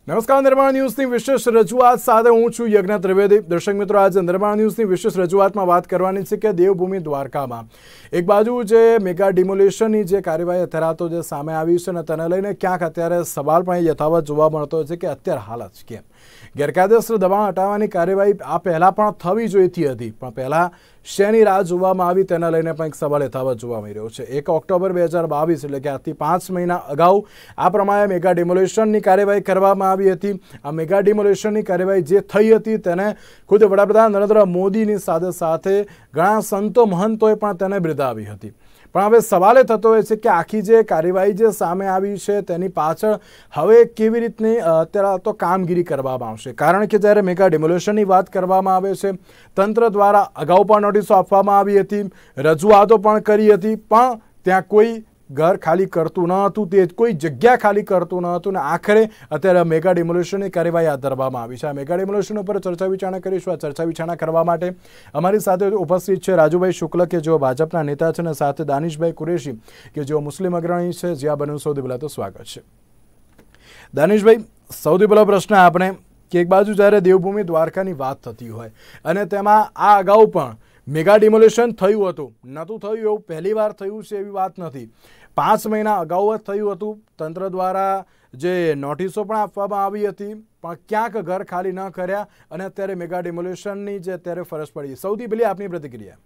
નમસ્કાર, નિર્માણ ન્યૂઝની વિશેષ રજૂઆત સાથે હું છું યજ્ઞ ત્રિવેદી। દર્શક મિત્રો, આજે નિર્માણ ન્યૂઝની વિશેષ રજૂઆતમાં વાત કરવાની છે કે દેવભૂમિ દ્વારકામાં એક બાજુ જે મેગા ડિમોલિશનની જે કાર્યવાહી અત્યારે તો જે સામે આવી છે ને તેને લઈને ક્યાંક અત્યારે સવાલ પણ યથાવત જોવા મળતો છે કે અત્યારે હાલત કેમ ગેરકાયદેસર દબાણ હટાવવાની કાર્યવાહી આ પહેલાં પણ થવી જોઈતી હતી, પણ પહેલાં શેની રાહ જોવામાં આવી તેના લઈને પણ એક સવાલ યથાવત જોવા મળી રહ્યો છે। 1 ઓક્ટોબર 2022 એટલે કે આજથી 5 મહિના અગાઉ આ પ્રમાણે મેગા ડિમોલિશનની કાર્યવાહી કરવામાં આવી હતી। આ મેગા ડિમોલિશનની કાર્યવાહી જે થઈ હતી તેને ખુદ વડાપ્રધાન નરેન્દ્ર મોદીની સાથે સાથે ઘણા સંતો મહંતોએ પણ તેને બિરદાવી હતી। પણ હવે સવાલ એ થતો હોય છે કે આખી જે કાર્યવાહી જે સામે આવી છે તેની પાછળ હવે કેવી રીતની અત્યારે તો કામગીરી કરવામાં આવશે, કારણ કે જ્યારે મેગા ડિમોલિશનની વાત કરવામાં આવે છે તંત્ર દ્વારા અગાઉ પણ નોટિસો આપવામાં આવી હતી, રજૂઆતો પણ કરી હતી, પણ ત્યાં કોઈ ઘર ખાલી કરતું ન હતું, તે કોઈ જગ્યા ખાલી કરતું ન હતું, ને આખરે અત્યારે મેગા ડિમોલિશનની કાર્યવાહી હાથ ધરવામાં આવી છે। આ મેગા ડિમોલિશન ઉપર ચર્ચા વિચારણા કરીશું। આ ચર્ચા વિચારણા કરવા માટે અમારી સાથે ઉપસ્થિત છે રાજુભાઈ શુક્લ કે જેઓ ભાજપના નેતા છે, અને સાથે દાનિશભાઈ કુરેશી કે જેઓ મુસ્લિમ અગ્રણી છે। જ્યાં બન્યું સૌથી પહેલાં તો સ્વાગત છે। દાનિશભાઈ, સૌથી પહેલો પ્રશ્ન આપણે કે એક બાજુ જ્યારે દેવભૂમિ દ્વારકાની વાત થતી હોય અને તેમાં આ અગાઉ પણ મેગા ડિમોલિશન થયું હતું, નહોતું થયું એવું પહેલી વાર થયું છે એવી વાત નથી, 5 મહિના અગાઉ જ થયું હતું। તંત્ર દ્વારા જે નોટિસો પણ આપવામાં આવી હતી, પણ ક્યાંક ઘર ખાલી ન કર્યા અને અત્યારે મેગા ડિમોલિશનની જે અત્યારે ફરજ પડી। સૌથી પહેલી આપની પ્રતિક્રિયા।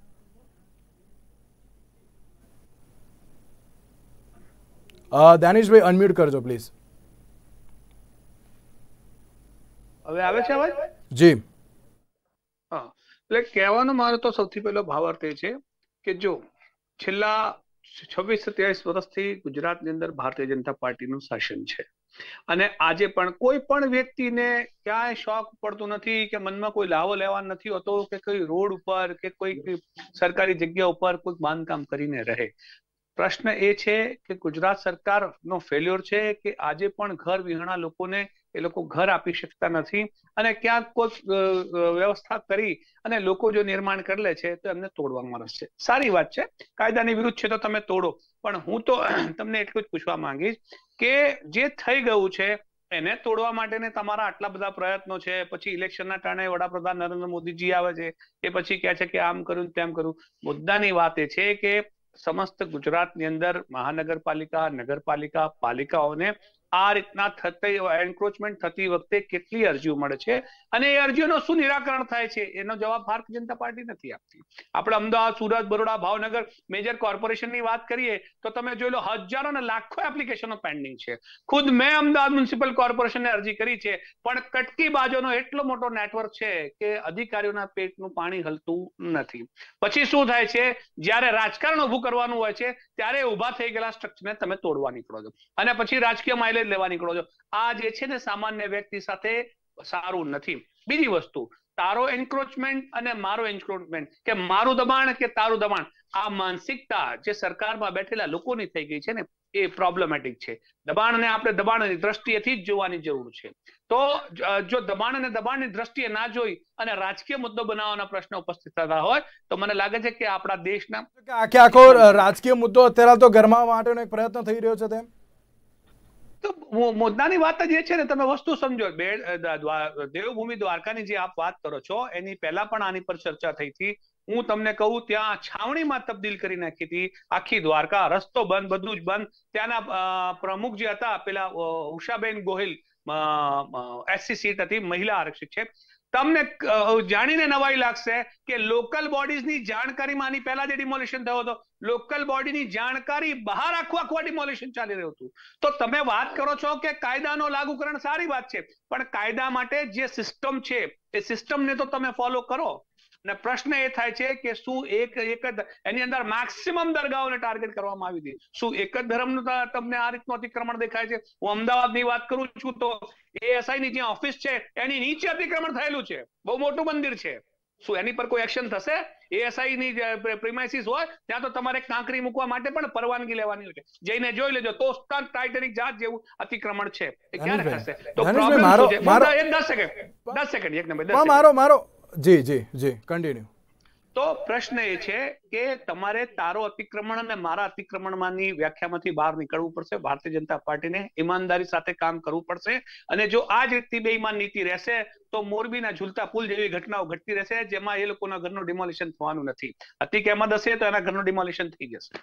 દાનિશભાઈ અનમ્યુટ કરજો પ્લીઝ। હવે આવે છે અવાજ? જી હા, એટલે કહેવાનો મારો તો સૌથી પહેલો ભાવાર્થ એ છે કે જો છેલ્લા 26-27 વર્ષથી ગુજરાતની અંદર ભારતીય જનતા પાર્ટીનું શાસન છે અને આજે પણ કોઈ પણ વ્યક્તિને ક્યાંય શોખ પડતો નથી કે મનમાં કોઈ લાવો લેવા નથી હોતો કે કોઈ રોડ ઉપર કે કોઈ સરકારી જગ્યા ઉપર કોઈ બાંધકામ કરીને રહે। પ્રશ્ન એ છે કે ગુજરાત સરકારનો ફેલ્યોર છે કે આજે પણ ઘર વિહોણા લોકોને એ લોકો ઘર આપી શકતા નથી અને ક્યાંક કોઈ વ્યવસ્થા કરી અને લોકો જો નિર્માણ કરી લે છે તો એમને તોડવામાં રસ છે। સારી વાત છે, કાયદાની વિરુદ્ધ છે તો તમે તોડો, પણ હું તો તમને એટલું જ પૂછવા માંગીશ કે જે થઈ ગયું છે એને તોડવા માટેને તમારા આટલા બધા પ્રયત્નો છે, પછી ઇલેક્શનના ટાણે વડાપ્રધાન નરેન્દ્ર મોદીજી આવે છે એ પછી કહે છે કે આમ કર્યું તેમ કર્યું। મુદ્દાની વાત એ છે કે સમસ્ત ગુજરાતની અંદર મહાનગરપાલિકા, નગરપાલિકા, પાલિકાઓને આ રીતના થતી એન્ક્રોચમેન્ટ થતી વખતે કેટલી અરજીઓ મળે છે અને એ અરજીઓનું શું નિરાકરણ થાય છે એનો જવાબ ભારતીય જનતા પાર્ટી નથી આપતી। આપણે અમદાવાદ, સુરત, બરોડા, ભાવનગર મેજર કોર્પોરેશનની વાત કરીએ તો તમે જોઈ લો હજારો અને લાખો એપ્લિકેશનો પેન્ડિંગ છે। ખુદ મેં અમદાવાદ મ્યુનિસિપલ કોર્પોરેશનને અરજી કરી છે, પણ કટકી બાજુનો એટલો મોટો નેટવર્ક છે કે અધિકારીઓના પેટનું પાણી હલતું નથી। પછી શું થાય છે, જ્યારે રાજકારણ ઉભું કરવાનું હોય છે ત્યારે ઉભા થઈ ગયેલા સ્ટ્રક્ચરને તમે તોડવા નીકળો છો અને પછી રાજકીય માઇલેજ લેવા નીકળો છો। આ જે છે ને સામાન્ય વ્યક્તિ સાથે સારું નથી। બીજી વસ્તુ, તારો એન્ક્રોચમેન્ટ અને મારો એન્ક્રોચમેન્ટ, કે મારું દબાણ કે તારું દબાણ, આ માનસિકતા જે સરકારમાં બેઠેલા લોકોની થઈ ગઈ છે ને એ પ્રોબ્લેમેટિક છે। દબાણને આપણે દબાણની દ્રષ્ટિએથી જ જોવાની જરૂર છે। તો જો દબાણ અને દબાણની દ્રષ્ટિએ ના જોઈ અને રાજકીય મુદ્દો બનાવવાના પ્રશ્નો ઉપસ્થિત થતા હોય તો મને લાગે છે કે આપણા દેશના આખો રાજકીય મુદ્દો અત્યારે તો ગરમાવા માટેનો એક પ્રયત્ન થઈ રહ્યો છે તેમ તો મુદ્દાની વાત જ એ છે ને, તમે વસ્તુ સમજો, દેવભૂમિ દ્વારકાની જે આપ વાત કરો છો એની પહેલા પણ આની પર ચર્ચા થઈ હતી। હું તમને કહું, ત્યાં છાવણીમાં તબદીલ કરી નાખી હતી આખી દ્વારકા, રસ્તો બંધ, બધું જ બંધ। ત્યાંના પ્રમુખ જે હતા પેલા ઉષાબેન ગોહિલ, SC સીટ હતી, મહિલા આરક્ષિત છે। તમને જાણીને નવાઈ લાગશે કે લોકલ બોડીઝની જાણકારીમાં આની પહેલા જે ડિમોલિશન થયો હતો, લોકલ બોડીની જાણકારી બહાર આખું ડિમોલિશન ચાલી રહ્યું હતું। તો તમે વાત કરો છો કે કાયદાનો લાગુકરણ, સારી વાત છે, પણ કાયદા માટે જે સિસ્ટમ છે એ સિસ્ટમને તો તમે ફોલો કરો ને। પ્રશ્ન એ થાય છે કે શું એક જ એની અંદર મેક્સિમમ દરગાહોને ટાર્ગેટ કરવામાં આવી હતી? શું એક જ ધર્મનું તમને આ રીતનું અતિક્રમણ દેખાય છે? હું અમદાવાદની વાત કરું છું તો ASI ની જ્યાં ઓફિસ છે એની નીચે અતિક્રમણ થયેલું છે, બહુ મોટું મંદિર છે। શું એની પર કોઈ એક્શન થશે? ASI ની પ્રિમાઇસીસ હોય ત્યાં તો તમારે કાંકરી મૂકવા માટે પણ પરવાનગી લેવાની હોય છે, જઈને જોઈ લેજો તો ટાઇટેનિક જહાજ જેવું અતિક્રમણ છે, એ ક્યારે થશે? તો પ્રોબ્લેમ શું છે? 10 સેકન્ડ 1 નંબર 10 મારો જી જી જી કન્ટિન્યુ। તો પ્રશ્ન એ છે કે તમારે તારો અતિક્રમણ અને મારા અતિક્રમણમાંની વ્યાખ્યામાંથી બહાર નીકળવું પડશે. ભારતીય જનતા પાર્ટીને ઈમાનદારી સાથે કામ કરવું પડશે. અને જો આ જ રીતની બેઈમાન નીતિ રહેશે તો મોરબીના ઝૂલતા પુલ જેવી ઘટનાઓ ઘટતી રહેશે, જેમાં એ લોકોના ઘરનું ડિમોલિશન થવાનું નથી. અતિક અહેમદ હશે તો એના ઘરનું ડિમોલિશન થઈ જશે.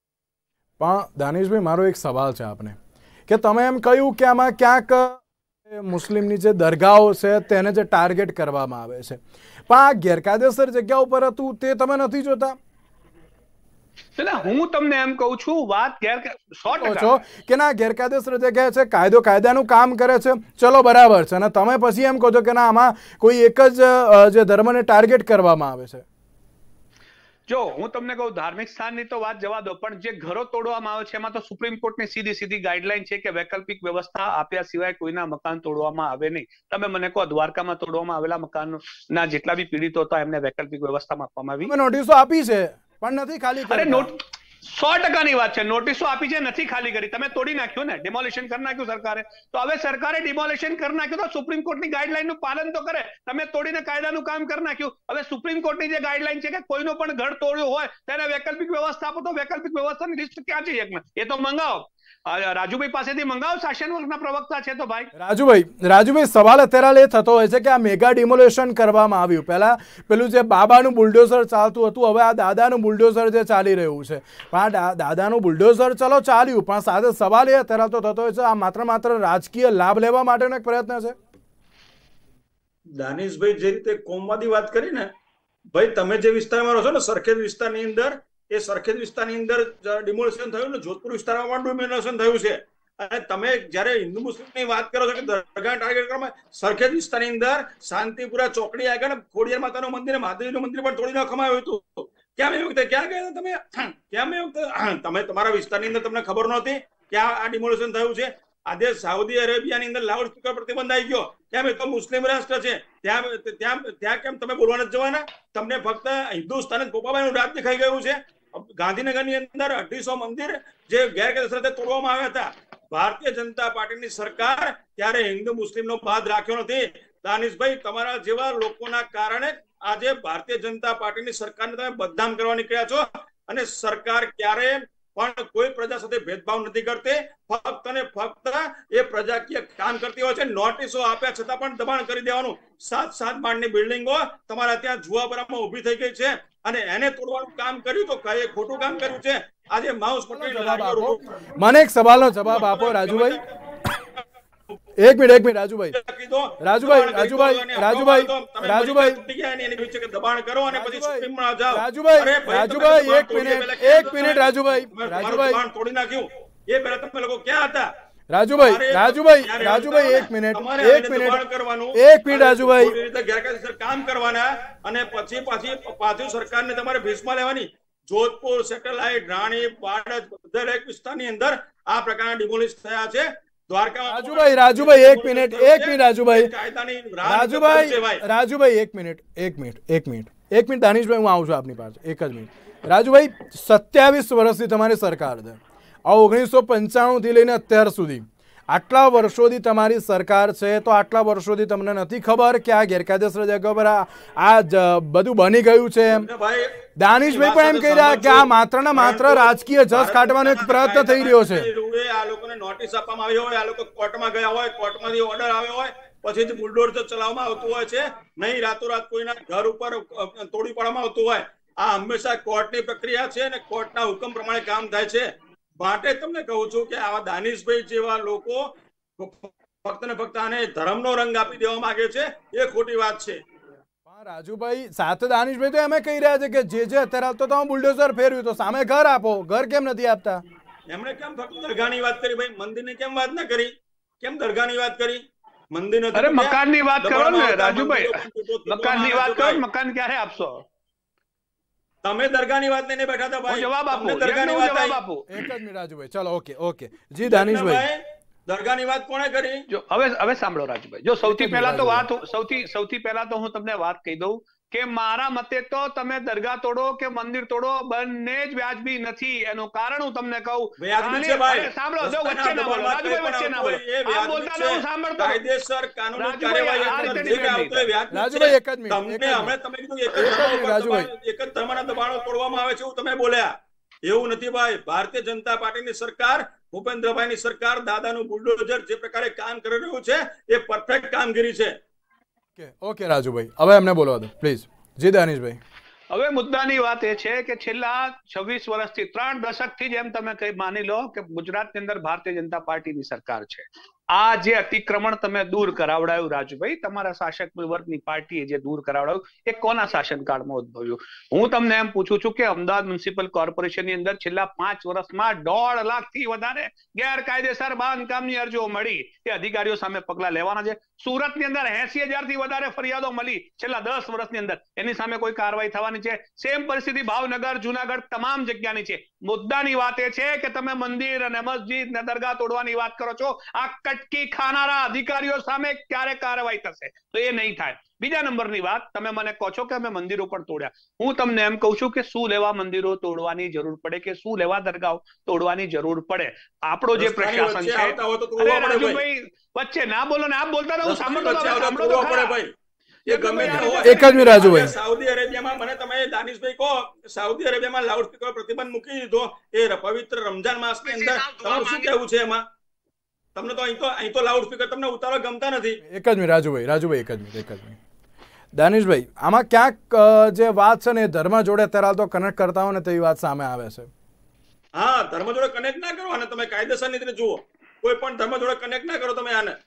પણ દાનિશભાઈ, મારો એક સવાલ છે આપને, કે તમે એમ કહ્યું કે આમાં ક્યાંક મુસ્લિમની જે દરગાહો છે તેને જે ટાર્ગેટ કરવામાં આવે છે, પણ આ ગેરકાયદેસર જગ્યા ઉપર હતું તે તમે નથી જોતા? એટલે હું તમને એમ કહું છું, વાત 100% કે ના ગેરકાયદેસર જગ્યા છે, કાયદો કાયદાનું કામ કરે છે, ચલો બરાબર છે, અને તમે પછી એમ કહો છો કે ના આમાં કોઈ એક જ જે ધર્મને ટાર્ગેટ કરવામાં આવે છે. જો હું તમને કહું, ધાર્મિક સ્થાનની તો વાત જવા દો, પણ જે ઘરો તોડવામાં આવે છે એમાં તો સુપ્રીમ કોર્ટની સીધી ગાઈડલાઈન છે કે વૈકલ્પિક વ્યવસ્થા આપ્યા સિવાય કોઈના મકાન તોડવામાં આવે નહીં. તમે મને કહો, દ્વારકામાં તોડવામાં આવેલા મકાનના જેટલા બી પીડિતો હતા એમને વૈકલ્પિક વ્યવસ્થામાં આપવામાં આવી? નોટિસો આપી છે પણ નથી ખાલી કરી. 100%ની વાત છે. નોટિસો આપી છે, નથી ખાલી કરી. તમે તોડી નાખ્યું ને, ડિમોલિશન કરી નાખ્યું સરકારે. તો હવે સરકારે ડિમોલિશન કરી નાખ્યું તો સુપ્રીમ કોર્ટની ગાઈડલાઈનનું પાલન તો કરે. તમે તોડીને કાયદાનું કામ કરી નાખ્યું. હવે સુપ્રીમ કોર્ટની જે ગાઈડલાઈન છે કે કોઈનો પણ ઘર તોડ્યું હોય તેને વૈકલ્પિક વ્યવસ્થા આપો, તો વૈકલ્પિક વ્યવસ્થાની લિસ્ટ ક્યાં છે? એ તો મંગાવો. રાજુભાઈ પાસેથી મંગાવો, શાસન વર્ગના પ્રવક્તા છે તો ભાઈ. રાજુભાઈ, સવાલ અત્યારે એ થતો હોય છે કે આ મેગા ડિમોલેશન કરવામાં આવ્યું, પહેલા પેલું જે બાબાનું બુલડોઝર ચાલતું હતું, હવે આ દાદાનું બુલડોઝર જે ચાલી રહ્યું છે. પણ આ દાદાનું બુલડોઝર ચલો ચાલ્યું, પણ સાથે સવાલ એ અત્યારે તો થતો હોય છે, આ માત્ર રાજકીય લાભ લેવા માટેનો એક પ્રયત્ન છે. દાનિશભાઈ જે રીતે કોમવાદી વાત કરી ને, ભાઈ તમે જે વિસ્તારમાં રહો છો ને, સરખેજ વિસ્તારની અંદર, એ સરખેજ વિસ્તારની અંદર ડિમોલિશન થયું ને, જોધપુર વિસ્તારમાં પણ ડિમોલિશન થયું છે. અને તમે જયારે હિન્દુ મુસ્લિમની વાત કરો છો કે દરગાહ ટાર્ગેટ કરવામાં, સરખેજ વિસ્તારની અંદર શાંતિપુરા ચોકડી આગળ ખોડિયાર માતાનું મંદિર, મહાદેવનું મંદિર પણ તોડી નાખવામાં આવ્યું હતું. કેમ એ વખતે ક્યાં ગયા તમે? કેમ એ વખતે તમે તમારા વિસ્તારની અંદર તમને ખબર નહોતી કે આ ડિમોલિશન થયું છે? આજે સાઉદી અરેબિયાની અંદર લાઉડ સ્પીકર પ્રતિબંધ આવી ગયો. કેમ? એ તો મુસ્લિમ રાષ્ટ્ર છે. ત્યાં કેમ તમે બોલવા નથી જવાના? તમને ફક્ત હિન્દુસ્તાન જ પોપાબાઈનું રાજ દેખાઈ ગયું છે. ગાંધીનગરની અંદર 250 મંદિર જે ગેરકાયદેસર રીતે તોડવામાં આવ્યા હતા. ભારતીય જનતા પાર્ટીની સરકાર ત્યારે હિન્દુ મુસ્લિમનો બાદ રાખ્યો નથી. દાનિશભાઈ, તમારા જેવા લોકોના કારણે આજે ભારતીય જનતા પાર્ટીની સરકારને તમે બદનામ કરવા નીકળ્યા છો. અને સરકાર ક્યારે પણ કોઈ પ્રજા સાથે ભેદભાવ નથી કરતી. ફક્ત અને ફક્ત એ પ્રજાકીય કામ કરતી હોય છે. નોટિસો આપ્યા છતાં પણ દબાણ કરી દેવાનું. 7 માળની બિલ્ડિંગો તમારા ત્યાં જુવાપરામાં ઉભી થઈ ગઈ છે, અને એને તોડવાનું કામ કર્યું તો કઈ ખોટું કામ કર્યું છે? આજે માઉસ પટેલ, મને એક સવાલનો જવાબ આપો રાજુભાઈ. એક મિનિટ રાજુભાઈ દબાણ કરો અને પછી સુપ્રીમમાં જાઓ. રાજુભાઈ એક મિનિટ રાજુભાઈ તોડી નાખ્યું એ પહેલા તમે લોકો ક્યાં હતા? રાજુભાઈ એક મિનિટ રાજુભાઈ, ગેરકાયદેસર કામ કરવાના અને પછી પાછું સરકારને તમારે ભીસમાં લેવાની. જોધપુર, સેટેલાઇટ, રાણી, બાળજ, દરેક વિસ્તારની અંદર આ પ્રકારના ડિમોલિશ થયા છે. રાજુભાઈ એક મિનિટ દાનિશભાઈ, હું આવું છું આપની પાસે. એક જ મિનિટ રાજુભાઈ. 27 વર્ષથી તમારી સરકાર છે. આ 1995 થી લઈને અત્યાર સુધી આટલા વર્ષોથી તમારી સરકાર છે, તો આટલા વર્ષોથી તમને નથી ખબર કે આ ગેરકાયદેસર જગ્યા પર આ બધું બની ગયું છે? દાનિશભાઈ પણ એમ કહી રહ્યા કે આ માત્ર ને માત્ર રાજકીય જસ કાઢવાનો એક પ્રયત્ન થઈ રહ્યો છે. આ લોકોને નોટિસ આપવામાં આવી હોય, આ લોકો કોર્ટમાં ગયા હોય, કોર્ટમાંથી ઓર્ડર આવ્યો હોય, પછી બુલડોઝર ચલાવવામાં આવતું હોય છે. નહીં રાતોરાત કોઈના ઘર ઉપર તોડી પાડવામાં આવતું હોય. આ હંમેશા કોર્ટની પ્રક્રિયા છે અને કોર્ટના હુકમ પ્રમાણે કામ થાય છે. માટે તમને કહું છું કે આવા દાનિશભાઈ જેવા લોકો ફક્ત ને ફક્ત આને ધર્મનો રંગ આપી દેવા માંગે છે, એ ખોટી વાત છે. રાજુભાઈ સાથે દાનિશભાઈ તો એમ કહી રહ્યા છે કે જે અત્યારે તો તમે બુલડોઝર ફેરવ્યું તો સામે ઘર આપો, ઘર કેમ નથી આપતા? એમણે કેમ ફક્ત દરગાહની વાત કરી? ભાઈ મંદિરની કેમ વાત ના કરી? કેમ દરગાહની વાત કરી? મંદિર અરે મકાનની વાત કરો ને રાજુભાઈ, મકાનની વાત કરો. મકાન ક્યારે આપશો? તમે દરગાહની વાત લઈને બેઠા હતા ભાઈ. જવાબ આપો. દરગાહની વાત આપો. એક જ મિનિટ રાજુભાઈ. ચલો ઓકે જી દાનિશભાઈ, દરગાહની વાત કોણે કરી? જો હવે સાંભળો રાજુભાઈ. જો સૌથી પહેલા તો હું તમને વાત કહી દઉં કે મારા મતે તો તમે દરગાહ તોડો કે મંદિર તોડો બંને જ વ્યાજબી નથી. એનું કારણ હું તમને કહું. સાંભળો, જો વચ્ચે ના બોલો રાજુભાઈ, વચ્ચે ના બોલો. આપ બોલતા ન હું સાંભળતો. કાયદેસર કાનૂની કાર્યવાહી રાજુભાઈ એક જ મિનિટ, તમને હમણે તમે કીધું એક જ ધર્મના દબાણો તોડવામાં આવે છે એવું તમે બોલ્યા. એવું નથી ભાઈ. ભારતીય જનતા પાર્ટીની સરકાર, ભૂપેન્દ્રભાઈની સરકાર, દાદાનું બુલડોઝર જે પ્રકારે કામ કરી રહ્યું છે એ પરફેક્ટ કામગીરી છે. ઓકે રાજુભાઈ, હવે એમને બોલવા દો પ્લીઝ. જી દાનિશભાઈ. હવે મુદ્દાની વાત એ છે કે છેલ્લા 26 વર્ષથી 3 દશકથી જ એમ તમે કઈ માની લો કે ગુજરાતની અંદર ભારતીય જનતા પાર્ટીની સરકાર છે. આ જે અતિક્રમણ તમે દૂર કરાવડાયું રાજુભાઈ, તમારા શાસક વર્ગની પાર્ટીએ જે દૂર કરાવડાયું એ કોના શાસનકાળમાં ઉદ્ભવ્યું? હું તમને એમ પૂછું છું કે અમદાવાદ મ્યુનિસિપલ કોર્પોરેશનની અંદર છેલ્લા 5 વર્ષમાં 1.5 લાખથી વધારે ગેરકાયદેસર બાંધકામની અરજીઓ મળી. એ અધિકારીઓ સામે પગલા લેવાના છે. સુરતની અંદર 80,000થી વધારે ફરિયાદો મળી છેલ્લા 10 વર્ષની અંદર. એની સામે કોઈ કાર્યવાહી થવાની છે? સેમ પરિસ્થિતિ ભાવનગર, જુનાગઢ, તમામ જગ્યાની છે. મુદ્દાની વાત એ છે કે તમે મંદિર અને મસ્જિદ ને દરગાહ તોડવાની વાત કરો છો. આ કટકી ખાનારા અધિકારીઓ સામે ક્યારે કાર્યવાહી થશે? તો એ નહીં થાય. બીજા નંબરની વાત, તમે મને કહો છો કે અમે મંદિરો પણ તોડ્યા. હું તમને એમ કહું છું કે શું લેવા મંદિરો તોડવાની જરૂર પડે, કે શું લેવા દરગાહ તોડવાની જરૂર પડે? આપણો જે પ્રશાસન છે. રાજુભાઈ વચ્ચે ના બોલો ને, આપ બોલતા રહો, સાંભળો તો ખરા. એક જ મિનિટ રાજુભાઈ. સાઉદી અરેબિયામાં મને તમે દાનિશભાઈ કહો, સાઉદી અરેબિયામાં લાઉડસ્પીકર પ્રતિબંધ મૂકી દીધો એ પવિત્ર રમજાન માસની અંદર. તમારું શું કહેવું છે એમાં? તમને તો અહીં તો લાઉડસ્પીકર તમને ઉતારવા ગમતા નથી. એક જ મિનિટ રાજુભાઈ, એક જ મિનિટ. દાનિશભાઈ, આમાં ક્યાંક જે વાત છે ને એ ધર્મ જોડે અત્યારે તો કનેક્ટ કરતા હોય ને તેવી વાત સામે આવે છે. હા, ધર્મ જોડે કનેક્ટ ના કરો અને તમે કાયદેસરની રીતે જુઓ. કોઈ પણ ધર્મ જોડે કનેક્ટ ના કરો તમે આને.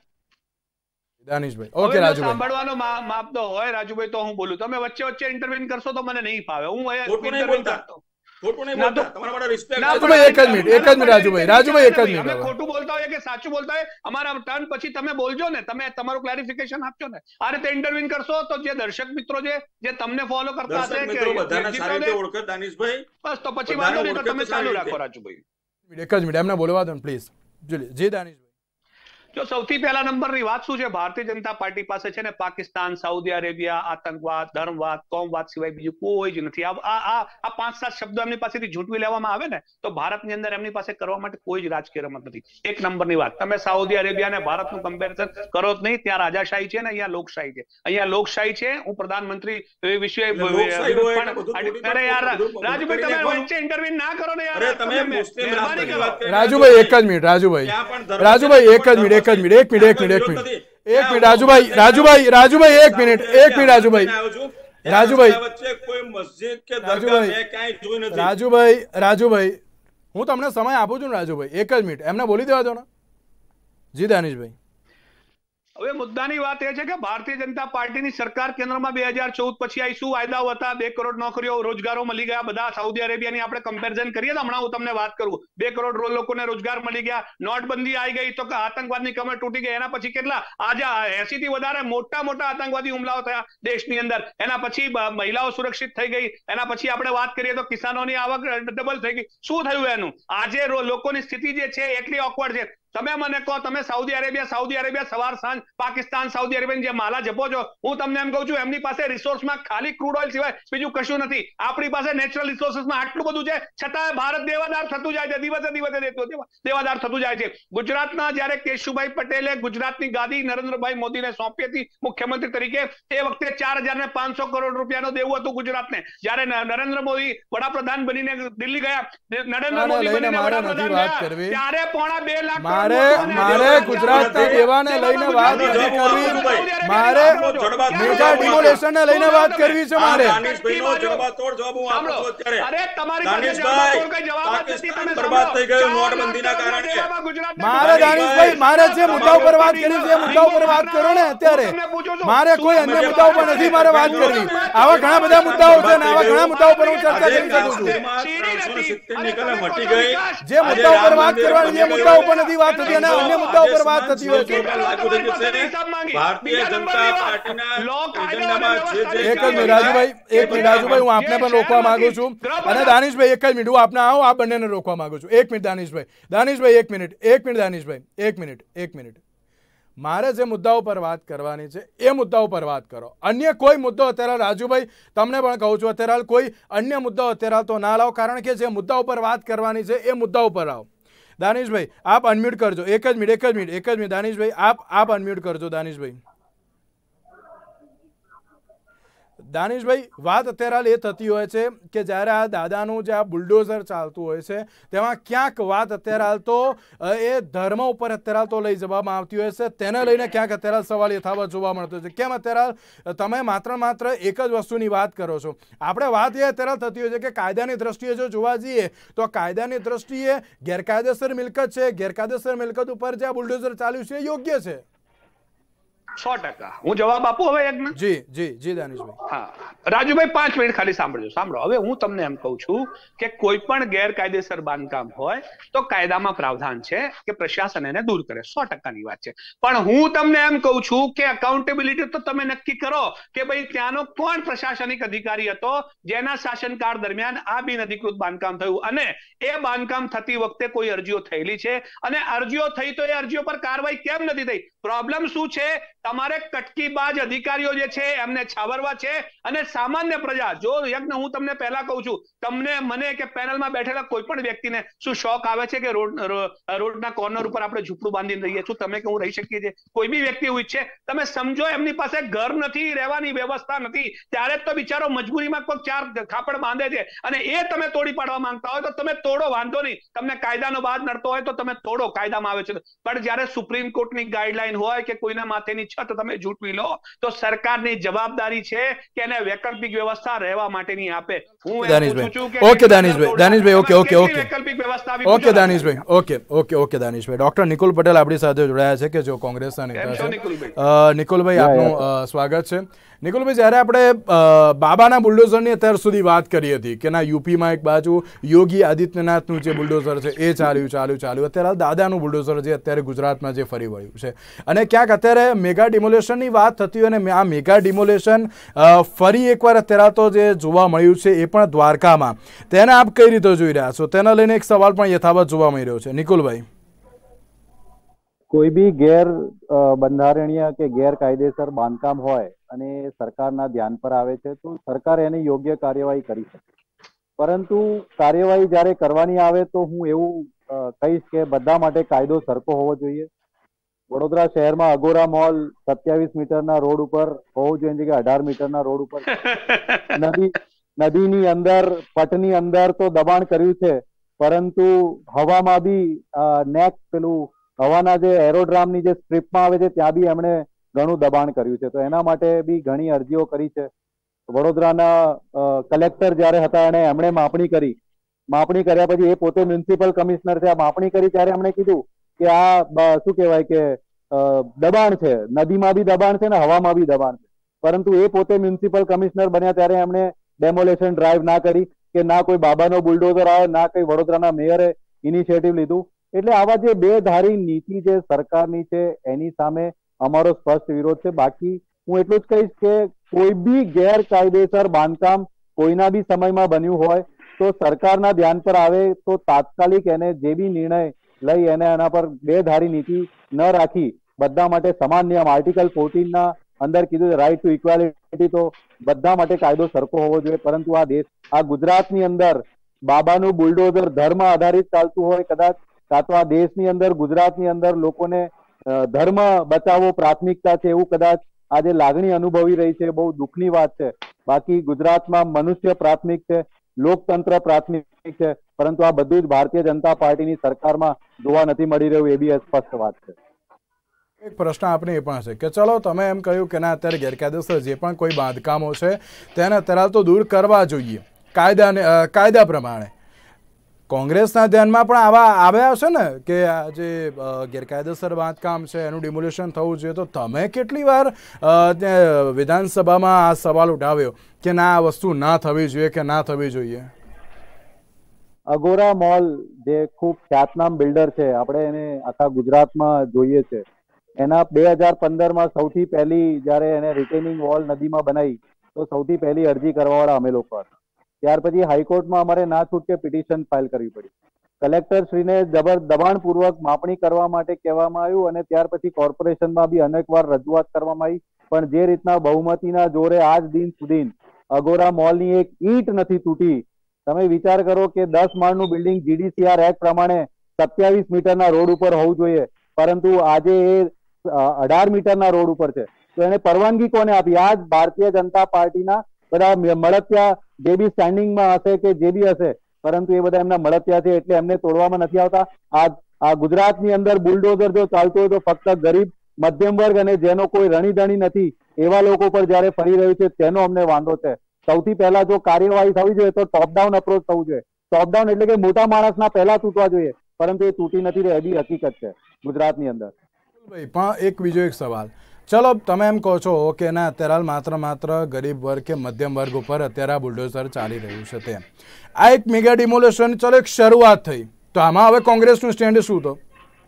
દાનિશભાઈ ઓકે. રાજુભાઈ સાંભળવાનો માપદો હોય રાજુભાઈ તો હું બોલું. તમે વચ્ચે ઇન્ટરવ્યુ કરશો તો મને નહીં ફાવે. હું ખોટું નહીં બોલતા. તમારા માટે રિસ્પેક્ટ. એક જ મિનિટ રાજુભાઈ એક જ મિનિટ. અમે ખોટું બોલતા હોય કે સાચું બોલતા હોય, અમારા ટર્ન પછી તમે બોલજો ને, તમે તમારું ક્લેરિફિકેશન આપજો ને. આ રીતે ઇન્ટરવ્યુ કરશો તો જે દર્શક મિત્રો જે તમને ફોલો કરતા હશે કે બધાને સારી રીતે ઓળખે દાનિશભાઈ, બસ તો પછી વાંધો નહીં, તો તમે ચાલુ રાખો રાજુભાઈ. એક જ મિનિટ એમને બોલવા દો પ્લીઝ. જી દાનિશભાઈ. જો સૌથી પહેલા નંબરની વાત શું છે, ભારતીય જનતા પાર્ટી પાસે છે ને પાકિસ્તાન, સાઉદી અરેબિયા, આતંકવાદ, ધર્મવાદ, કોમવાદ સિવાય બીજું કોઈ જ નથી. આ 5-7 શબ્દો એમની પાસેથી ઝૂંટવી લેવામાં આવે ને તો ભારતની અંદર એમની પાસે કરવા માટે કોઈ જ રાજકીય રમત નથી. એક નંબરની વાત, તમે સાઉદી અરેબિયા અને ભારતનું કમ્પેરિઝન કરો જ નહીં. ત્યાં રાજાશાહી છે ને અહીંયા લોકશાહી છે. અહીંયા લોકશાહી છે. હું પ્રધાનમંત્રી વિશે અરે યાર રાજુભાઈ તમે વચ્ચે ઇન્ટરવ્યુ ના કરો ને યાર. રાજુભાઈ એક જ મિનિટ. રાજુભાઈ એક જ મિનિટ. એક મિનિટ રાજુભાઈ એક મિનિટ રાજુભાઈ હું તમને સમય આપું છું ને રાજુભાઈ. એક જ મિનિટ એમને બોલી દેવા દો ને. જી દાનિશભાઈ. હવે મુદ્દાની વાત એ છે કે ભારતીય જનતા પાર્ટીની સરકાર કેન્દ્રમાં 2014 પછી આવી. શું વાયદાઓ હતા? 2 કરોડ નોકરીઓ, રોજગારો મળી ગયા. બધા સાઉદી અરેબિયાની આપણે કમ્પેરિઝન કરીએ તો હમણાં હું તમને વાત કરું, 2 કરોડ લોકોને રોજગાર મળી ગયા. નોટબંધી આવી ગઈ તો આતંકવાદની કમર તૂટી ગઈ. એના પછી કેટલા આજે 80 થી વધારે મોટા આતંકવાદી હુમલાઓ થયા દેશની અંદર. એના પછી મહિલાઓ સુરક્ષિત થઈ ગઈ. એના પછી આપણે વાત કરીએ તો કિસાનોની આવક ડબલ થઈ ગઈ. શું થયું એનું? આજે લોકોની સ્થિતિ જે છે એટલી ઓકવર્ડ છે. તમે મને કહો, તમે સાઉદી અરેબિયા સવાર સાંજ પાકિસ્તાન, સાઉદી અરેબિયા જે માલા જપો છો, હું તમને એમ કહું છું એમની પાસે રિસોર્સમાં ખાલી ક્રૂડ ઓઇલ સિવાય બીજું કશું નથી. આપણી પાસે નેચરલ રિસોર્સમાં આટલું બધું છે, છતાં ભારત દેવાદાર થતું જાય છે. દિવસે દેવાદાર થતું જાય છે. ગુજરાતના જયારે કેશુભાઈ પટેલે ગુજરાતની ગાદી નરેન્દ્રભાઈ મોદીને સોંપી હતી મુખ્યમંત્રી તરીકે, એ વખતે 4,500 કરોડ રૂપિયાનું દેવું હતું ગુજરાતને. જયારે નરેન્દ્ર મોદી વડાપ્રધાન બનીને દિલ્હી ગયા, નરેન્દ્ર મોદી બનીને વડાપ્રધાન ગયા ત્યારે 2.5 લાખ મારે ગુજરાતના દેવાને લઈને વાત નથી કરવી. મારે મેગા ડિમોલેશન ને લઈને વાત કરવી છે. મારે દાનિશભાઈ મારે જે મુદ્દા ઉપર વાત કરવી છે એ મુદ્દા ઉપર વાત કરો ને. અત્યારે મારે કોઈ અન્ય મુદ્દા ઉપર નથી મારે વાત કરવી. આવા ઘણા બધા મુદ્દાઓ છે ને આવા ઘણા મુદ્દા ઉપર હું ચર્ચા કરી શકું છું. જે મુદ્દા ઉપર વાત કરવાની એ મુદ્દા ઉપર નથી વાત થતી અને અન્ય મુદ્દા ઉપર વાત થતી હોય છે. ભારતીય જનતા પાર્ટીના એક જ મિનિટ રાજુભાઈ હું આપને પણ રોકવા માંગુ છું. અને દાનિશભાઈ એક જ મિનિટ હું આપને આ બંનેને રોકવા માંગુ છું. એક મિનિટ દાનિશભાઈ એક મિનિટ દાનિશભાઈ એક મિનિટ. મારે જે મુદ્દાઓ પર વાત કરવાની છે એ મુદ્દાઓ પર વાત કરો. અન્ય કોઈ મુદ્દો અત્યારે રાજુભાઈ તમને પણ કહું છું, અત્યારે હાલ કોઈ અન્ય મુદ્દાઓ અત્યારે હાલ તો ના લાવો, કારણ કે જે મુદ્દાઓ પર વાત કરવાની છે એ મુદ્દાઓ પર આવો. દાનિશભાઈ આપ અનમ્યુટ કરજો. એક જ મિનિટ દાનિશભાઈ આપ અનમ્યુટ કરજો. દાનિશભાઈ વાત અત્યારે હાલ એ થતી હોય છે કે જ્યારે આ દાદાનું જે આ બુલડોઝર ચાલતું હોય છે તેમાં ક્યાંક વાત અત્યારે હાલ તો એ ધર્મ ઉપર અત્યારે હાલ તો લઈ જવામાં આવતી હોય છે, તેને લઈને ક્યાંક અત્યારે હાલ સવાલ યથાવત જોવા મળતો છે. કેમ અત્યારે હાલ તમે માત્ર એક જ વસ્તુની વાત કરો છો? આપણે વાત એ અત્યારે થતી હોય છે કે કાયદાની દ્રષ્ટિએ જો જોવા જઈએ તો કાયદાની દ્રષ્ટિએ ગેરકાયદેસર મિલકત છે, ગેરકાયદેસર મિલકત ઉપર જે આ બુલડોઝર ચાલ્યું છે એ યોગ્ય છે. 100%. હું જવાબ આપું હવે યજ્ઞ? જી દાનિશભાઈ. હા રાજુભાઈ 5 મિનિટ ખાલી સાંભળો. હવે હું તમને એમ કહું છું કે કોઈ પણ ગેરકાયદેસર બાંધકામ હોય તો કાયદામાં પ્રાવધાન છે કે પ્રશાસન એને દૂર કરે. 100%ની વાત છે. પણ હું તમને એમ કહું છું કે અકાઉન્ટેબિલિટી તો તમે નક્કી કરો કે ભાઈ ત્યાંનો કોણ પ્રશાસનિક અધિકારી હતો જેના શાસનકાળ દરમિયાન આ બિનઅધિકૃત બાંધકામ થયું, અને એ બાંધકામ થતી વખતે કોઈ અરજીઓ થયેલી છે, અને અરજીઓ થઈ તો એ અરજીઓ પર કાર્યવાહી કેમ નથી થઈ? પ્રોબ્લેમ શું છે? તમારે કટકીબાજ અધિકારીઓ જે છે એમને છાવરવા છે, અને સામાન્ય પ્રજા જો યજ્ઞ હું તમને પહેલા કહું છું, તમને મને કે પેનલમાં બેઠેલા કોઈ પણ વ્યક્તિને શું શોખ આવે છે કે રોડના કોર્નર ઉપર આપણે ઝૂંપડું બાંધીને રહીએ છું? તમે કે હું રહી શકીએ છીએ? કોઈ બી વ્યક્તિ એવું ઈચ્છે? તમે સમજો એમની પાસે ઘર નથી, રહેવાની વ્યવસ્થા નથી, ત્યારે તો બિચારો મજબૂરીમાં કોઈ 4 ખાપડ બાંધે છે, અને એ તમે તોડી પાડવા માંગતા હોય તો તમે તોડો, વાંધો નહીં. તમને કાયદાનો બાદ નડતો હોય તો તમે તોડો, કાયદામાં આવે છે. પણ જ્યારે સુપ્રીમ કોર્ટની ગાઈડલાઈન હોય કે કોઈના માથેની છત તમે ઝૂંટવી લો તો સરકારની જવાબદારી છે કે એને વૈકલ્પિક વ્યવસ્થા રહેવા માટેની આપે. હું દાનિશભાઈ ઓકે દાનિશભાઈ ડોક્ટર નિકુલ પટેલ આપણી સાથે જોડાયા છે કે જો કોંગ્રેસના નેતા છે. નિકુલભાઈ આપનું સ્વાગત છે. નિકુલભાઈ, જ્યારે આપણે બાબાના બુલડોઝરની અત્યાર સુધી વાત કરી હતી કે ના યુપીમાં એક બાજુ યોગી આદિત્યનાથનું જે બુલડોઝર છે એ ચાલ્યું, અત્યારે દાદાનું બુલડોઝર જે અત્યારે ગુજરાતમાં જે ફરી વળ્યું છે, અને ક્યાંક અત્યારે મેગા ડિમોલેશનની વાત થતી હોય, અને આ મેગા ડિમોલેશન ફરી એકવાર અત્યારે તો જે જોવા મળ્યું છે એ પણ દ્વારકામાં, તેને આપ કઈ રીતે જોઈ રહ્યા છો? તેને લઈને એક સવાલ પણ યથાવત જોવા મળી રહ્યો છે. નિકુલભાઈ, કોઈ બી ગેર બંધારણીય કે ગેરકાયદેસર બાંધકામ હોય અને સરકારના ધ્યાન પર આવે છે તો સરકાર એની યોગ્ય કાર્યવાહી કરી શકે, પરંતુ કાર્યવાહી જ્યારે કરવાની આવે તો હું એવું કહીશ કે બધા માટે કાયદો સરખો હોવો જોઈએ. વડોદરા શહેરમાં અગોરા મોલ 27 મીટરના રોડ ઉપર હોવો જોઈએ કે 18 મીટરના રોડ ઉપર નદીની અંદર, પટની અંદર તો દબાણ કર્યું છે, પરંતુ હવામાં બી નેક પેલું હવાના જે એરોડ્રામની જે સ્ટ્રીપમાં આવે છે ત્યાં બી એમણે ઘણું દબાણ કર્યું છે. તો એના માટે બી ઘણી અરજીઓ કરી છે. વડોદરાના કલેક્ટર જ્યારે હતા એમણે માપણી કર્યા પછી એ પોતે મ્યુનિસિપલ કમિશનર છે, આ માપણી કરી ત્યારે એમણે કીધું કે આ શું કહેવાય કે દબાણ છે, નદીમાં બી દબાણ છે ને હવામાં બી દબાણ છે, પરંતુ એ પોતે મ્યુનિસિપલ કમિશનર બન્યા ત્યારે એમણે ડેમોલેશન ડ્રાઈવ ના કરી કે ના કોઈ બાબાનો બુલડોઝર આવે, ના કોઈ વડોદરાના મેયરે ઇનિશિયેટિવ લીધું. એટલે આવા જે બે ધારી નીતિ જે સરકારની છે એની સામે અમારો સ્પષ્ટ વિરોધ છે. બાકી હું એટલું જ કહીશ કે કોઈ બી ગેરકાયદેસર બાંધકામ કોઈના બી સમયમાં બન્યું હોય તો સરકારના ધ્યાન પર આવે તો તાત્કાલિક એને જે બી નિર્ણય લઈ એને એના પર બે ધારી નીતિ ન રાખી બધા માટે સમાન નિયમ, આર્ટિકલ 14 ના અંદર કીધું છે રાઇટ ટુ ઇક્વાલિટી, તો બધા માટે કાયદો સરખો હોવો જોઈએ. પરંતુ આ ગુજરાતની અંદર બાબાનું બુલડોઝર ધર્મ આધારિત ચાલતું હોય, કદાચ કાં તો આ દેશની અંદર ગુજરાતની અંદર લોકોને ધર્મ બચાવવો પ્રાથમિકતા છે એવું કદાચ આજે લાગણી અનુભવી રહી છે. બહુ દુઃખની વાત છે. બાકી ગુજરાતમાં મનુષ્ય પ્રાથમિક છે, લોકતંત્ર પ્રાથમિક છે, પરંતુ આ બધું જ ભારતીય જનતા પાર્ટીની સરકારમાં જોવા નથી મળી રહ્યું, એ બી સ્પષ્ટ વાત છે. એક પ્રશ્ન આપણે એ પણ છે કે ચલો તમે એમ કહ્યું કે ના અત્યારે ગેરકાયદેસર જે પણ કોઈ બાંધકામો છે તેને અત્યારે તો દૂર કરવા જોઈએ કાયદા પ્રમાણે. કોંગ્રેસના ધ્યાનમાં પણ આવા આવ્યા હશે ને કે આ જે ગેરકાયદેસર બાંધકામ છે એનું ડિમોલેશન થવું જોઈએ, તો તમે કેટલી વાર વિધાનસભામાં આ સવાલ ઉઠાવ્યો કે ના આ વસ્તુ ના થવી જોઈએ કે ના થવી જોઈએ? અગોરા મોલ જે ખૂબ ખ્યાતનામ બિલ્ડર છે, આપણે એને આખા ગુજરાતમાં જોઈએ છે, એના 2015માં સૌથી પહેલી જ્યારે એને રિટેનિંગ વોલ નદીમાં બનાવી તો સૌથી પહેલી અરજી કરવાવાળા અમે લોકો હતા. ત્યાર પછી હાઈકોર્ટમાં અમારે ના છૂટકે પિટિશન ફાઇલ કરવી પડી. કલેક્ટરશ્રીને દબાણપૂર્વક માપણી કરવા માટે કહેવામાં આવ્યું અને ત્યાર પછી કોર્પોરેશનમાં બી અનેકવાર રજૂઆત કરવામાં આવી, પણ જે રીતના બહુમતીના જોરે આજ દિન સુધી અગોરા મોલની એક ઈંટ નથી તૂટી. તમે વિચાર કરો કે 10 માળનું બિલ્ડિંગ GDCR એક્ટ પ્રમાણે 27 મીટરના રોડ ઉપર હોવું જોઈએ, પરંતુ આજે એ 18 મીટરના રોડ ઉપર છે. તો એને પરવાનગી કોને આપી? આજ ભારતીય જનતા પાર્ટીના બધા મળતિયા જે બી સ્ટેન્ડિંગમાં હશે કે જે બી હશે, પરંતુ એ બધા એમના મળતિયા છે એટલે એમને તોડવામાં નથી આવતા. આ ગુજરાતની અંદર બુલડોઝર જો ચાલતું હોય તો ફક્ત ગરીબ મધ્યમ વર્ગ અને જેનો કોઈ રણીધણી નથી એવા લોકો પર જયારે ફરી રહ્યું છે તેનો અમને વાંધો છે. સૌથી પહેલા જો કાર્યવાહી થવી જોઈએ તો ટોપ ડાઉન અપ્રોચ થવું જોઈએ. ટોપ ડાઉન એટલે કે મોટા માણસના પહેલા તૂટવા જોઈએ, પરંતુ એ તૂટી નથી રહી, એ બી હકીકત છે ગુજરાતની અંદર. ભાઈ પણ એક બીજો એક સવાલ, ચલો તમે એમ કહો છો કે ના અત્યારે માત્ર ગરીબ વર્ગ કે મધ્યમ વર્ગ ઉપર અત્યારે બુલડોઝર ચાલી રહ્યું છે તેમ, આ એક મેગા ડિમોલેશન ચલો એક શરૂઆત થઈ, તો આમાં હવે કોંગ્રેસનું સ્ટેન્ડ શું? તો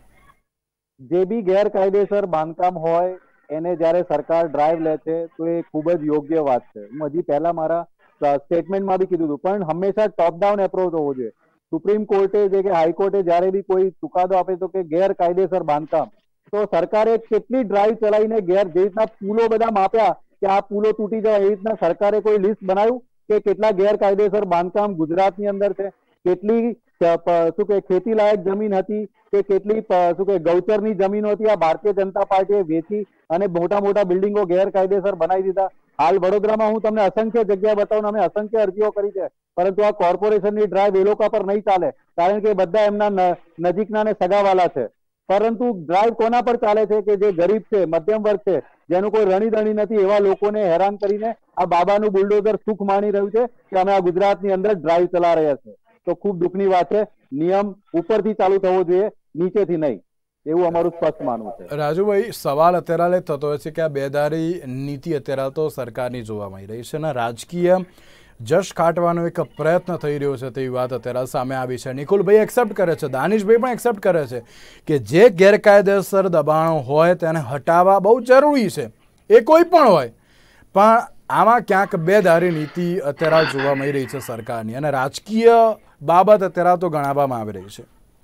જે બી ગેરકાયદેસર બાંધકામ હોય એને જ્યારે સરકાર ડ્રાઈવ લે છે તો એ ખૂબ જ યોગ્ય વાત છે. હું હજી પહેલા મારા સ્ટેટમેન્ટમાં બી કીધું હતું, પણ હંમેશા ટોપ ડાઉન એપ્રોચ હોવો જોઈએ. સુપ્રીમ કોર્ટે જે કે હાઈકોર્ટે જ્યારે બી કોઈ ચુકાદો આપે તો કે ગેરકાયદેસર બાંધકામ, તો સરકારે કેટલી ડ્રાઈવ ચલાવીને જે રીતના પુલો બધા માપ્યા કે આ પુલો તૂટી જાય, એ રીતના સરકારે કોઈ લિસ્ટ બનાવ્યું કે કેટલા ગેરકાયદેસર બાંધકામ ગુજરાતની અંદર છે, કેટલી શું કે ખેતી લાયક જમીન હતી કે કેટલી શું કે ગૌચરની જમીનો હતી, આ ભારતીય જનતા પાર્ટીએ વેચી અને મોટા મોટા બિલ્ડિંગો ગેરકાયદેસર બનાવી દીધા. હાલ વડોદરામાં હું તમને અસંખ્ય જગ્યા બતાવું, અમે અસંખ્ય અરજીઓ કરી છે, પરંતુ આ કોર્પોરેશનની ડ્રાઈવ એ લોકો પર નહીં ચાલે, કારણ કે બધા એમના નજીકના ને સગાવાલા છે. પરંતુ ડ્રાઈવ કોના પર ચાલે છે? કે જે ગરીબ છે, મધ્યમ વર્ગ છે, જેનું કોઈ રણીધણી નથી, એવા લોકોને હેરાન કરીને આ બાબાનું બુલડોઝર સુખ માણી રહ્યું છે કે અમે આ ગુજરાતની અંદર ડ્રાઈવ ચલા રહ્યા છે. તો ખૂબ દુઃખની વાત છે. નિયમ ઉપરથી ચાલુ થવો જોઈએ, નીચેથી નહીં, એવું અમારું સ્પષ્ટ માનવું છે. રાજુભાઈ, સવાલ અત્યારે થતો હોય છે કે આ બેદારી નીતિ અત્યારે તો સરકારની જોવા મળી રહી છે ને રાજકીય જશ કાઢવાનો એક પ્રયત્ન થઈ રહ્યો છે તેવી વાત અત્યારે સામે આવી છે. નિકુલભાઈ એક્સેપ્ટ કરે છે, દાનિશભાઈ પણ એક્સેપ્ટ કરે છે કે જે ગેરકાયદેસર દબાણો હોય તેને હટાવવા બહુ જરૂરી છે, એ કોઈ પણ હોય, પણ આમાં ક્યાંક બેદારી નીતિ અત્યારે જોવા મળી રહી છે સરકારની, અને રાજકીય બાબત અત્યારે તો ગણાવવામાં આવી રહી છે.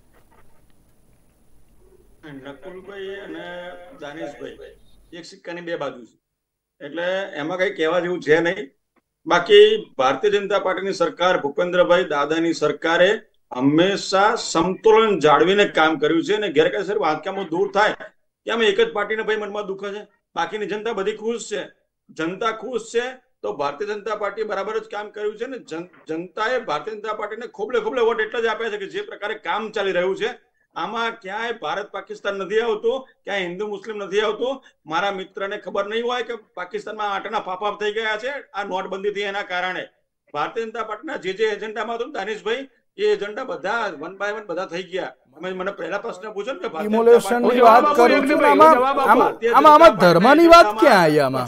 નકુલભાઈ અને દાનિશભાઈ એક સિક્કાની બે બાજુ છે, એટલે એમાં કઈ કહેવા જેવું છે નહીં. બાકી ભારતીય જનતા પાર્ટીની સરકાર, ભૂપેન્દ્રભાઈ દાદાની સરકારે હંમેશા સમતોલન જાળવીને કામ કર્યું છે, અને ગેરકાયદેસર બાંધકામો દૂર થાય કે અમે એક જ પાર્ટીને ભાઈ મનમાં દુઃખ છે, બાકીની જનતા બધી ખુશ છે. જનતા ખુશ છે તો ભારતીય જનતા પાર્ટી બરાબર જ કામ કર્યું છે, ને જનતાએ ભારતીય જનતા પાર્ટીને ખોબલે ખોબલે વોટ એટલે જ આપ્યા છે કે જે પ્રકારે કામ ચાલી રહ્યું છે આમાં ક્યાંય ભારત પાકિસ્તાન નથી આવતું, ક્યાંય હિન્દુ મુસ્લિમ નથી આવતું. મારા મિત્રને ખબર નહીં હોય કે પાકિસ્તાનમાં આટાના ફાફા થઈ ગયા છે આ નોટબંધી થી, એના કારણે ભારતીય જનતા પાર્ટીના જે એજન્ડામાં હતું દાનિશભાઈ, એ એજન્ડા બધા 1 by 1 બધા થઈ ગયા. મને પહેલા પ્રશ્ન પૂછો ને કે ડિમોલેશનની વાત કરું છું, આમાં ધર્મની વાત ક્યાં આવી? આમાં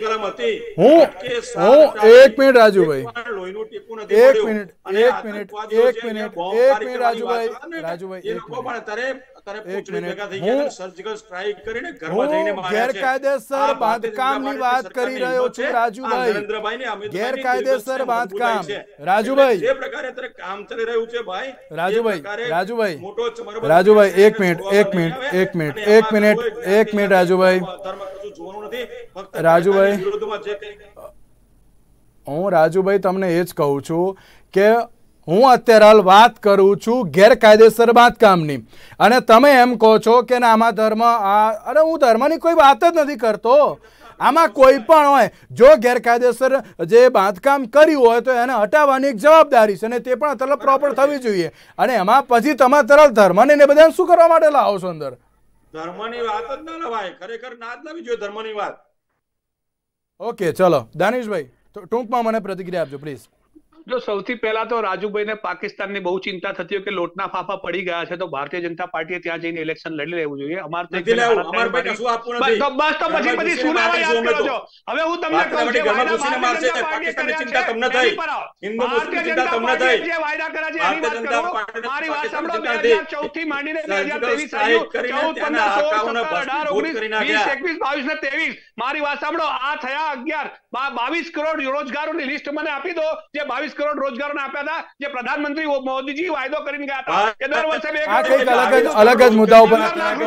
હું એક મિનિટ રાજુભાઈ, એક મિનિટ રાજુભાઈ, ગેરકાયદેસર બાંધકામની વાત કરી રહ્યો છું રાજુભાઈ, ગેરકાયદેસર બાંધકામ. રાજુભાઈ, જે પ્રકારે અત્યારે કામ ચાલી રહ્યું છે ભાઈ, રાજુભાઈ એક મિનિટ રાજુભાઈ તમને એ જ કહું છું કે હું અત્યારે હાલ વાત કરું છું ગેરકાયદેસર બાંધકામની, અને તમે એમ કહો છો કે આમાં ધર્મ, અરે હું ધર્મની કોઈ વાત જ નથી કરતો. આમાં કોઈ પણ હોય, જો ગેરકાયદેસર જે બાંધકામ કર્યું હોય તો એને હટાવવાની એક જવાબદારી છે, અને તે પણ અત્યારે પ્રોપર થવી જોઈએ. અને એમાં પછી તમે તરફ ધર્મને ને બધાને શું કરવા માટે લાવો છો અંદર? ધર્મની વાત જ ના લવાય, ખરેખર ના જ લાવવી જોઈએ ધર્મની વાત. ઓકે, ચલો દાનિશભાઈ ટૂંકમાં મને પ્રતિક્રિયા આપજો પ્લીઝ. જો સૌથી પહેલા તો રાજુભાઈને પાકિસ્તાનની બહુ ચિંતા થતી હોય કે લોટના ફાફા પડી ગયા છે, તો ભારતીય જનતા પાર્ટીએ ત્યાં જઈને ઇલેક્શન લડી લેવું જોઈએ. મારી વાત સાંભળો, આ થયા 22 કરોડ રોજગારોની લિસ્ટ મને આપી દો, જે 22 22 કરોડ રોજગારોને આપ્યા હતા, જે પ્રધાનમંત્રી મોદીજી વાયદો કરીને ગયા હતા કે દર વર્ષે 2 આ કરોડ કંઈક અલગ જ મુદ્દા ઉપર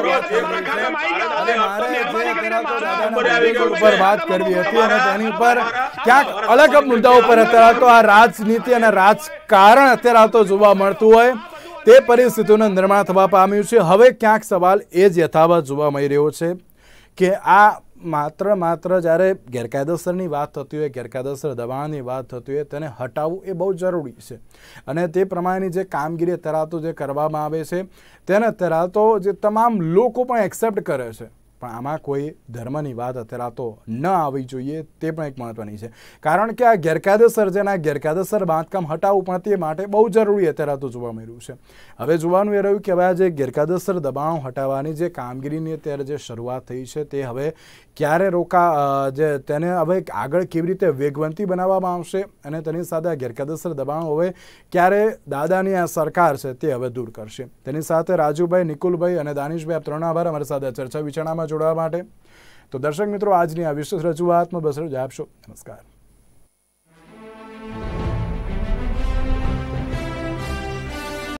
વાત કરવી હતી અને તેની ઉપર ક્યાંક અલગ મુદ્દા ઉપર અત્યારે તો આ રાજનીતિ અને રાજકારણ અત્યારે તો જોવા મળતું હોય તે પરિસ્થિતિનું નિર્માણ થવા પામ્યું છે. હવે ક્યાંક સવાલ એ જ યથાવત જોવા મળી રહ્યો છે કે આ માત્ર જ્યારે ગેરકાયદેસરની વાત થતી હોય, ગેરકાયદેસર દબાણની વાત થતી હોય, તેને હટાવવું એ બહુ જરૂરી છે અને તે પ્રમાણેની જે કામગીરી અત્યારે તો જે કરવામાં આવે છે તેને અત્યારે તો જે તમામ લોકો પણ એક્સેપ્ટ કરે છે, પણ આમાં કોઈ ધર્મની વાત અત્યારે તો ન આવવી જોઈએ તે પણ એક મહત્વની છે. કારણ કે આ ગેરકાયદેસર જેના ગેરકાયદેસર બાંધકામ હટાવવું પણ તે માટે બહુ જરૂરી અત્યારે તો જોવા મળી રહ્યું છે. હવે જોવાનું એ રહ્યું કે હવે આ જે ગેરકાયદેસર દબાણો હટાવવાની જે કામગીરીની અત્યારે જે શરૂઆત થઈ છે તે હવે ક્યારે તેને હવે આગળ કેવી રીતે વેગવંતી બનાવવામાં આવશે અને તેની સાથે આ ગેરકાયદેસર દબાણો હવે ક્યારે દાદાની આ સરકાર છે તે હવે દૂર કરશે. તેની સાથે રાજુભાઈ, નિકુલભાઈ અને દાનિશભાઈ, આપ ત્રણ આભાર અમારી સાથે ચર્ચા વિચારણામાં જોડાવા માટે. તો દર્શક મિત્રો, આજની આ વિશેષ રજૂઆતમાં બસ રજા આપશો. નમસ્કાર.